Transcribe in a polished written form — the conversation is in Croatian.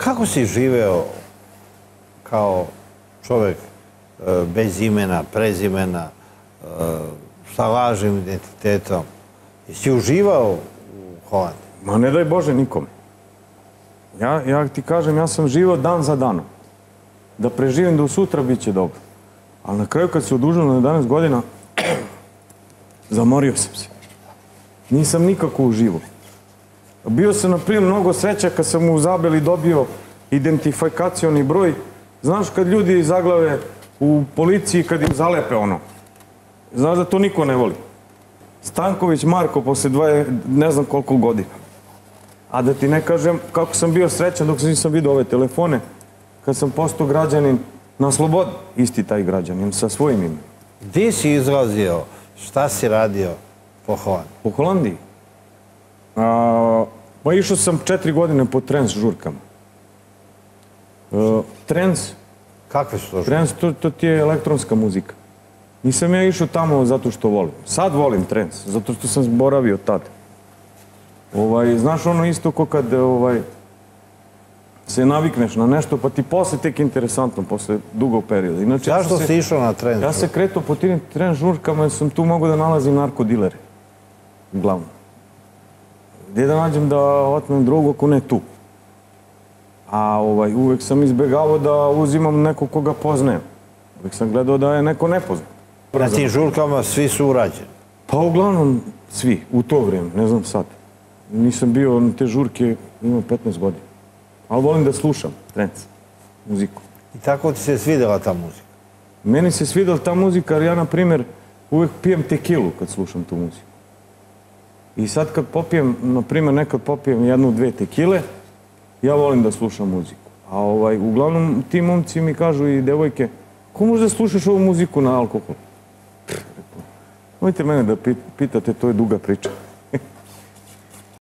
Kako si živeo kao čovjek bez imena, prezimena, sa lažnim identitetom? Jesi uživao u Holandiji? Ma ne daj Bože nikome. Ja ti kažem, ja sam živao dan za danom. Da preživim do sutra bit će dobro. Ali na kraju kad se odužilo na 11 godina, zamorio sam se. Nisam nikako uživao. Bio sam, na primjer, mnogo sreća kad sam u Zabeli dobio identifikacioni broj. Znaš kad ljudi zaglave u policiji kad im zalepe ono. Znaš da to niko ne voli. Stanković Marko posle ne znam koliko godina. A da ti ne kažem kako sam bio srećan dok nisam vidio ove telefone, kad sam postao građanin na slobodi, isti taj građanin, sa svojim imenom. Gdje si izlazio? Šta si radio po Holandiji? Po Holandiji? Pa išao sam 4 godine po trans žurkama. Trans? Kakve su to žurke? Trans, to ti je elektronska muzika. Nisam ja išao tamo zato što volim. Sad volim trans, zato što sam boravio tad. Znaš ono isto ko kad se navikneš na nešto, pa ti posle tek interesantno, posle dugog perioda. Zašto si išao na trans? Ja se kretao po tim trans žurkama jer sam tu mogao da nalazim narkodilere. Uglavnom. Gdje da nađem da otmem drogu ako ne tu? A uvek sam izbjegavao da uzimam nekog koga poznajem. Uvek sam gledao da je neko nepoznat. Na tim žurkama svi su urađeni? Pa uglavnom svi, u to vrijeme, ne znam sad. Nisam bio na te žurke, imam 15 godina. Ali volim da slušam trans, muziku. I tako ti se svidjela ta muzika? Meni se svidjela ta muzika jer ja, na primjer, uvek pijem tekilu kad slušam tu muziku. I sad kad popijem, na primjer, nekad popijem 1-2 tekile, ja volim da slušam muziku. A uglavnom ti momci mi kažu i devojke, ko može da slušaš ovu muziku na alkohol? Mojte mene da pitate, to je duga priča.